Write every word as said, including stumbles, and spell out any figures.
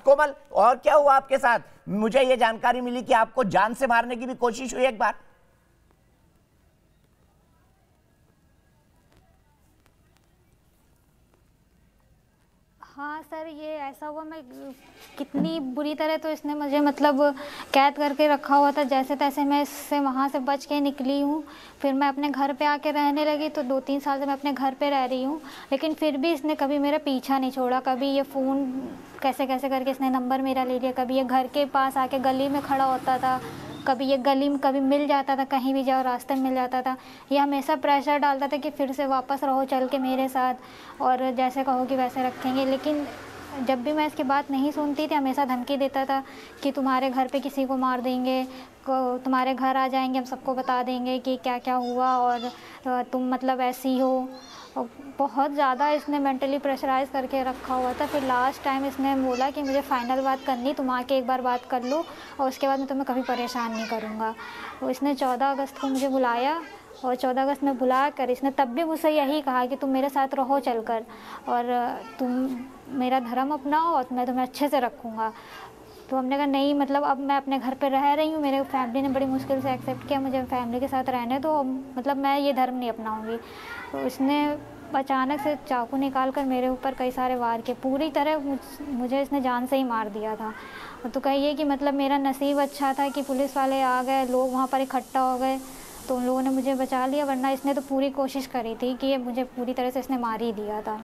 कोमल, और क्या हुआ आपके साथ? मुझे ये जानकारी मिली कि आपको जान से मारने की भी कोशिश हुई एक बार। हाँ सर, ये ऐसा हुआ, मैं कितनी बुरी तरह तो इसने मुझे मतलब कैद करके रखा हुआ था। जैसे तैसे मैं इससे वहाँ से बच के निकली हूँ। फिर मैं अपने घर पे आके रहने लगी, तो दो तीन साल से मैं अपने घर पे रह रही हूँ। लेकिन फिर भी इसने कभी मेरा पीछा नहीं छोड़ा। कभी ये फ़ोन कैसे कैसे करके इसने नंबर मेरा ले लिया। कभी ये घर के पास आके गली में खड़ा होता था, कभी ये गली में कभी मिल जाता था, कहीं भी जाओ रास्ते में मिल जाता था। ये हमेशा प्रेशर डालता था कि फिर से वापस रहो चल के मेरे साथ, और जैसे कहोगी वैसे रखेंगे। लेकिन जब भी मैं इसकी बात नहीं सुनती थी, हमेशा धमकी देता था कि तुम्हारे घर पे किसी को मार देंगे, तुम्हारे घर आ जाएंगे, हम सबको बता देंगे कि क्या क्या हुआ, और तुम मतलब ऐसी हो। और बहुत ज़्यादा इसने मेंटली प्रेशराइज करके रखा हुआ था। फिर लास्ट टाइम इसने बोला कि मुझे फ़ाइनल बात करनी, तुम आके एक बार बात कर लो और उसके बाद मैं तुम्हें कभी परेशान नहीं करूँगा। तो इसने चौदह अगस्त को मुझे बुलाया, और चौदह अगस्त में बुला कर इसने तब भी मुझसे यही कहा कि तुम मेरे साथ रहो चलकर, और तुम मेरा धर्म अपनाओ और मैं तुम्हें अच्छे से रखूँगा। तो हमने कहा नहीं, मतलब अब मैं अपने घर पे रह रही हूँ, मेरे फैमिली ने बड़ी मुश्किल से एक्सेप्ट किया मुझे फैमिली के साथ रहने, तो मतलब मैं ये धर्म नहीं अपनाऊँगी। तो इसने अचानक से चाकू निकाल कर मेरे ऊपर कई सारे वार किए। पूरी तरह मुझे इसने जान से ही मार दिया था। तो कहिए कि मतलब मेरा नसीब अच्छा था कि पुलिस वाले आ गए, लोग वहाँ पर इकट्ठा हो गए, तो उन लोगों ने मुझे बचा लिया, वरना इसने तो पूरी कोशिश करी थी कि ये मुझे पूरी तरह से इसने मार ही दिया था।